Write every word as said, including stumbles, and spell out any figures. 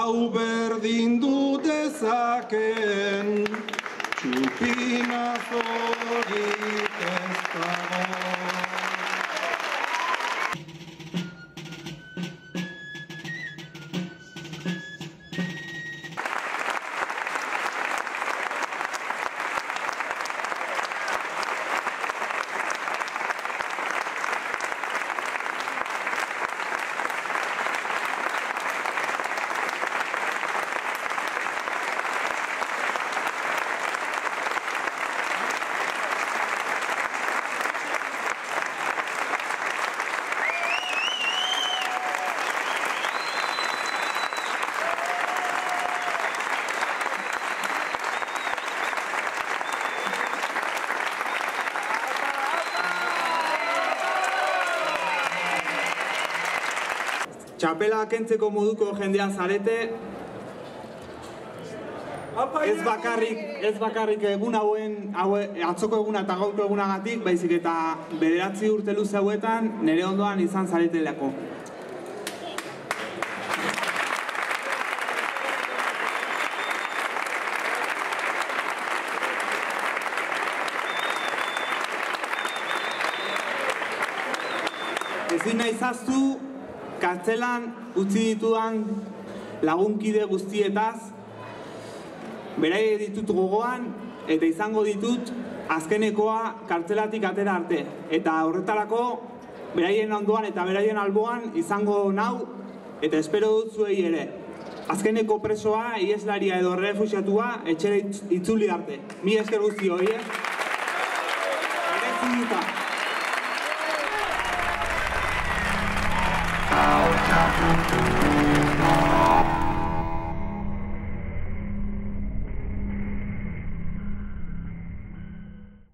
hau berdin du dezaken, txupinazorik ez dago. Txapela kentzeko moduko jendea zarete, ez bakarrik, ez bakarrik egun hauen, atzoko eguna eta gaurko egunagatik, baizik eta bederatzi urte luze hauetan nire ondoan izan zaretelako. Ezin nahi zaztu, kartzelan utzi ditudan lagunkide guztietaz, beraie ditut gogoan eta izango ditut azkenekoa kartzelatik atera arte. Eta horretarako beraien ondoan eta beraien alboan izango nau eta espero dut zuei ere. Azkeneko presoa, ieslaria edo errefuxiatua etxera itzuli arte. Mi esker guzti hori, eh?